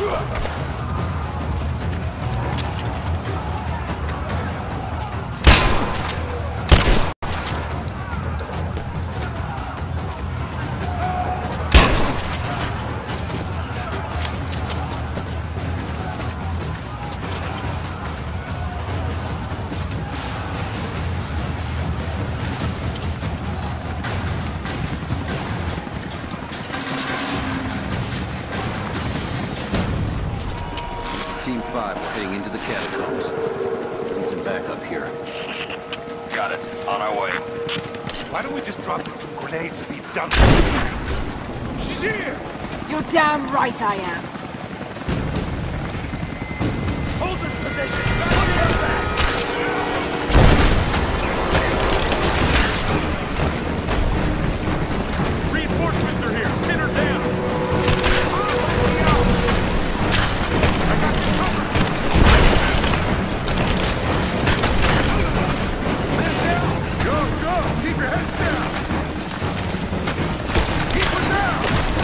Team 5, we're heading into the catacombs. Need some backup here. Got it. On our way. Why don't we just drop in some grenades and be done? She's here! You're damn right I am. Hold this position! Put her back! Reinforcements are here! Pin her down! Keep your heads down! Keep her down!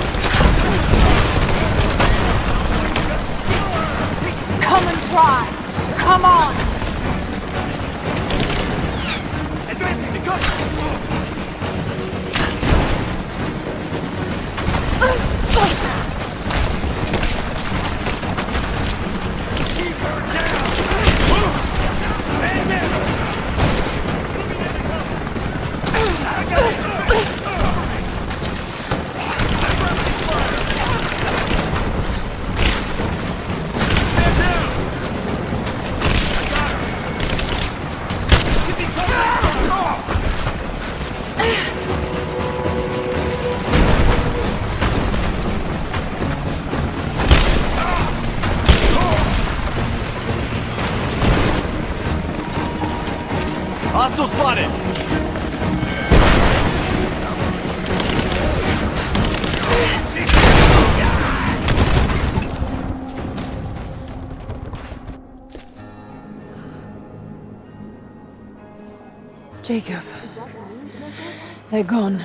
Come and try! Come on! Advancing the gun! Keep her down! Man down! Hostile spotted! Jacob. They're gone.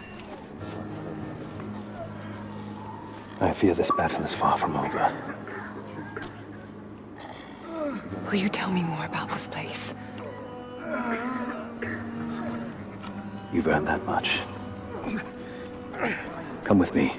I fear this battle is far from over. Will you tell me more about this place? You've earned that much. Come with me.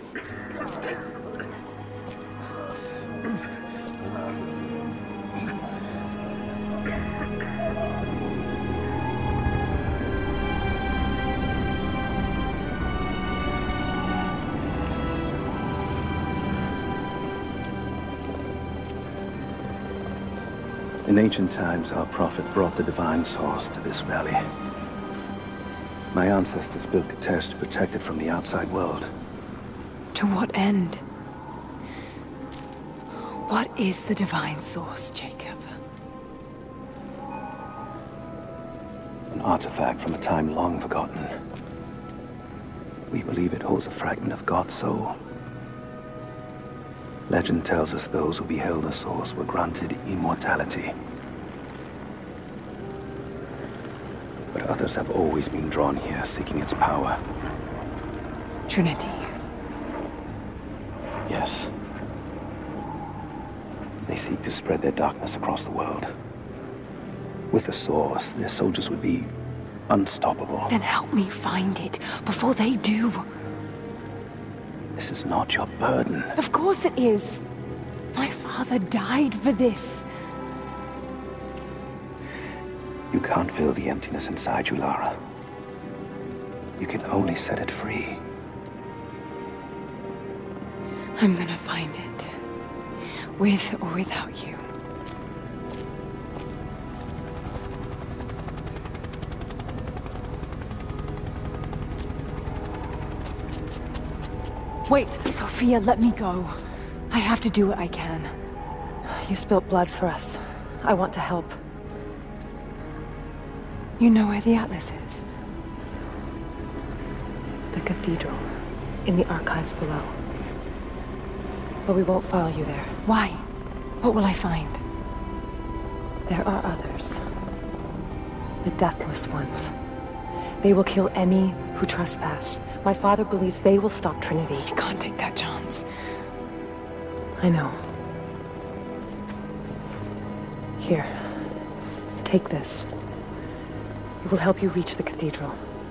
In ancient times, our prophet brought the divine source to this valley. My ancestors built Kitezh to protect it from the outside world. To what end? What is the divine source, Jacob? An artifact from a time long forgotten. We believe it holds a fragment of God's soul. Legend tells us those who beheld the source were granted immortality. But others have always been drawn here, seeking its power. Trinity. Yes. They seek to spread their darkness across the world. With the source, their soldiers would be unstoppable. Then help me find it before they do. This is not your burden. Of course it is. My father died for this. You can't fill the emptiness inside you, Lara. You can only set it free. I'm gonna find it. With or without you. Wait, Sophia, let me go. I have to do what I can. You spilt blood for us. I want to help. You know where the Atlas is? The cathedral, in the archives below. But we won't follow you there. Why? What will I find? There are others. The Deathless Ones. They will kill any who trespass. My father believes they will stop Trinity. I can't take that chance. I know. Here. Take this. It will help you reach the cathedral.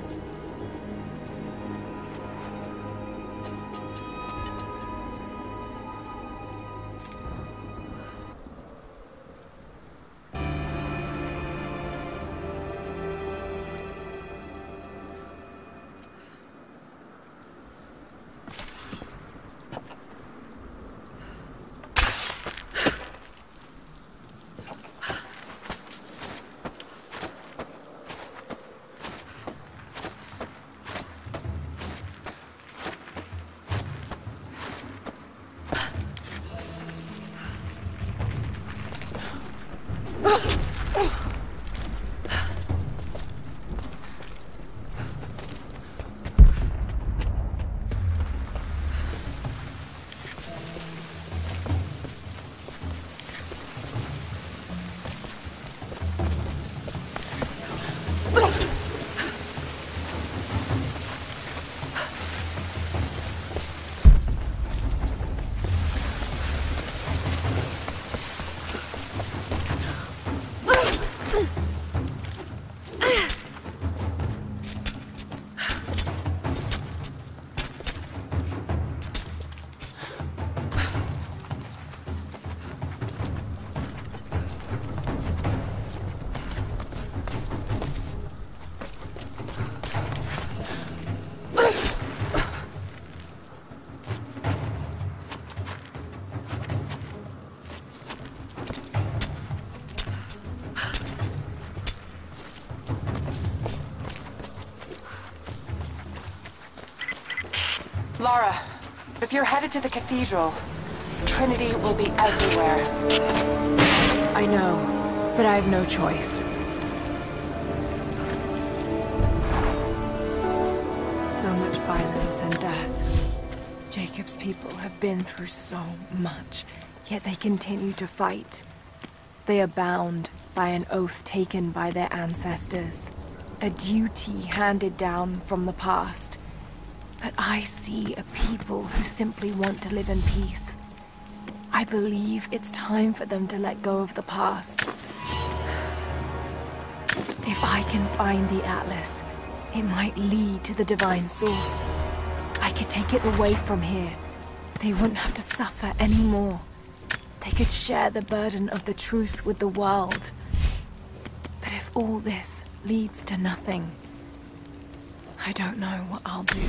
Lara, if you're headed to the cathedral, Trinity will be everywhere. I know, but I have no choice. So much violence and death. Jacob's people have been through so much, yet they continue to fight. They are bound by an oath taken by their ancestors, a duty handed down from the past. But I see a people who simply want to live in peace. I believe it's time for them to let go of the past. If I can find the Atlas, it might lead to the Divine Source. I could take it away from here. They wouldn't have to suffer anymore. They could share the burden of the truth with the world. But if all this leads to nothing, I don't know what I'll do.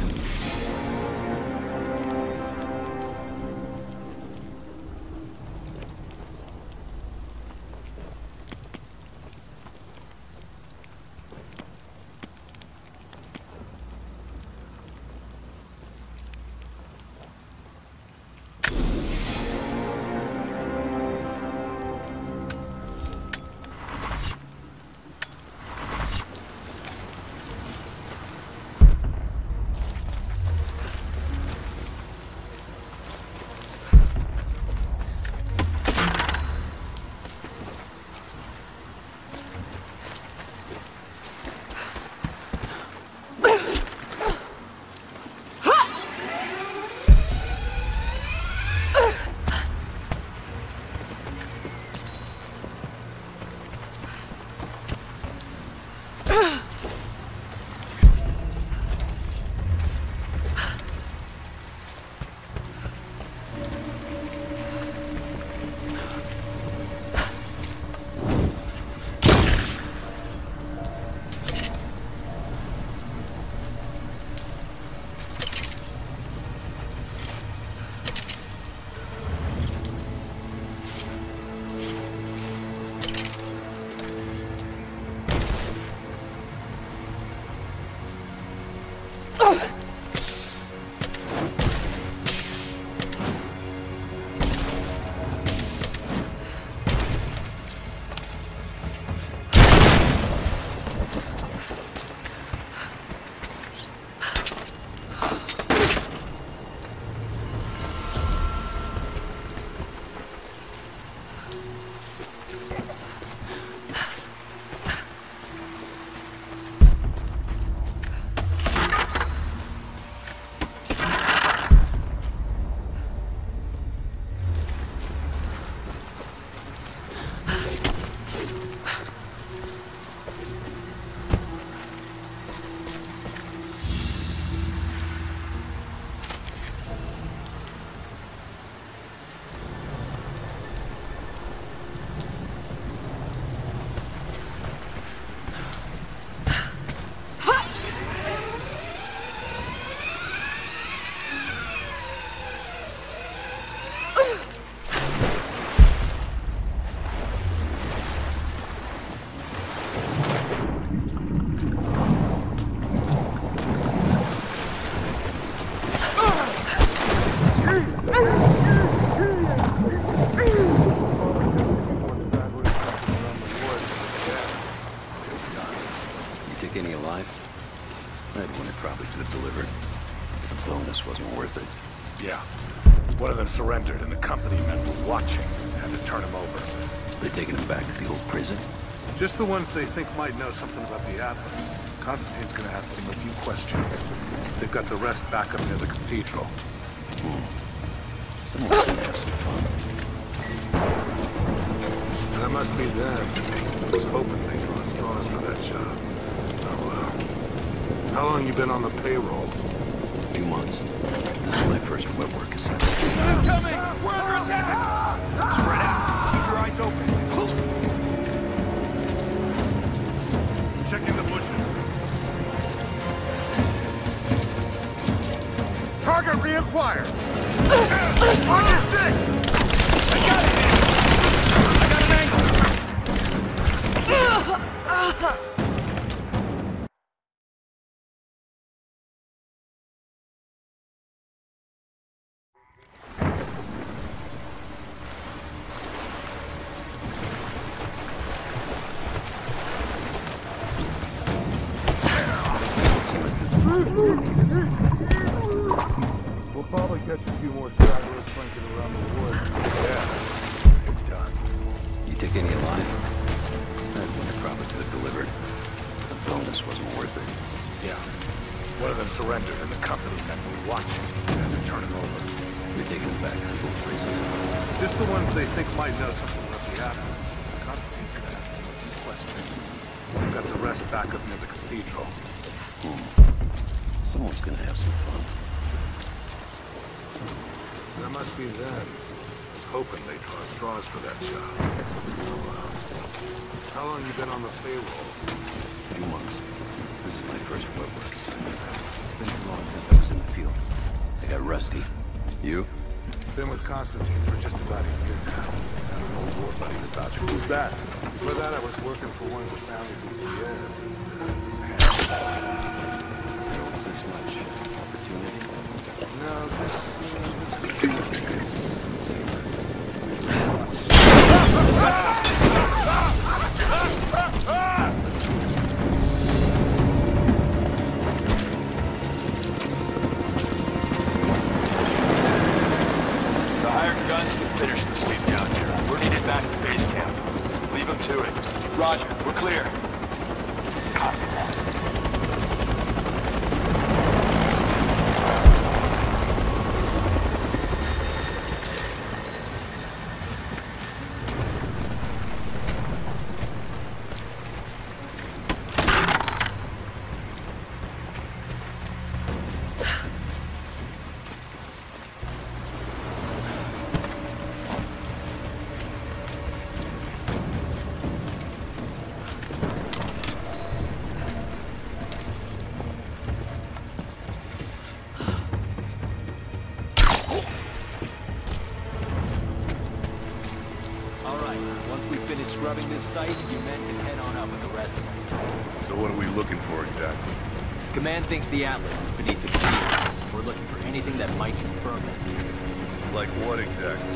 turn him over. They're taking him back to the old prison? Just the ones they think might know something about the Atlas. Constantine's gonna ask them a few questions. They've got the rest back up near the cathedral. Someone's gonna have some fun. That must be them. I was hoping they'd draw straws for that job. Oh well. How long you been on the payroll? A few months. This is my first web work assignment. Incoming! We're under attack! Spread out. Keep your eyes open. Checking the bushes. Target reacquired. Target 6! I got it! I got an angle! We'll probably catch a few more stragglers flanking around the woods. Yeah, you're done. You take any alive? That one probably could have delivered. The bonus wasn't worth it. Yeah. One of them surrendered and the company men were watching. Had to turn him over. You're taking him back to the old prison? Just the ones they think might know something about the Atlas. Constantine's gonna ask them a few questions. They've got the rest back up near the cathedral. Someone's gonna have some fun. That must be them. I was hoping they'd draw straws for that job. Oh well. How long you been on the payroll? A few months. This is my first web work assignment. It's been too long since I was in the field. I got rusty. You? Been with Constantine for just about a year now. Had an old war buddy to vouch for. Who's that? Before that, I was working for one of the families in Kiev. Is there always this much opportunity? No, this is a safe place. Safer. The hired guns can finish the sweep down here. We're needed back to base camp. Leave them to it. Roger, we're clear. Copy that. Scrubbing this site, you men can head on up with the rest of them. So what are we looking for exactly? Command thinks the Atlas is beneath the sea. We're looking for anything that might confirm that. Like what exactly?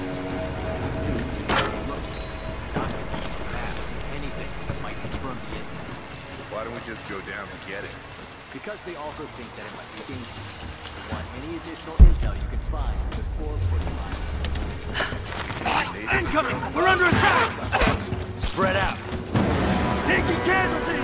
Look, documents, maps, anything that might confirm the intel. Why don't we just go down and get it? Because they also think that it might be dangerous. They want any additional intel you can find before putting on. Incoming! We're under attack! Spread out. Taking casualties!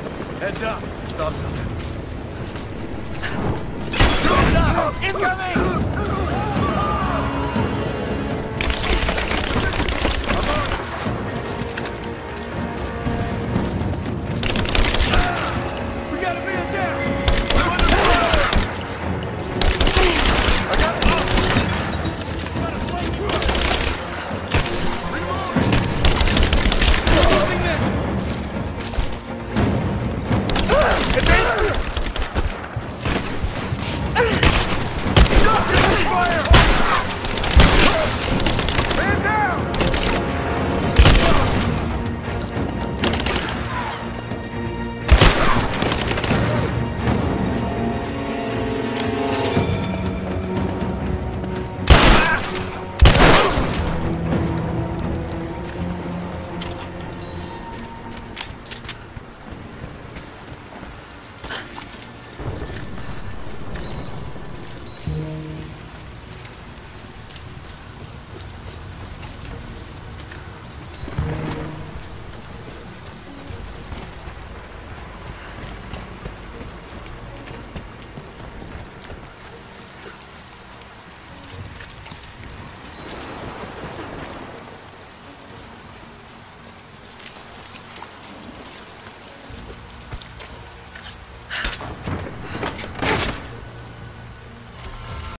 Heads up! Saw something. Incoming!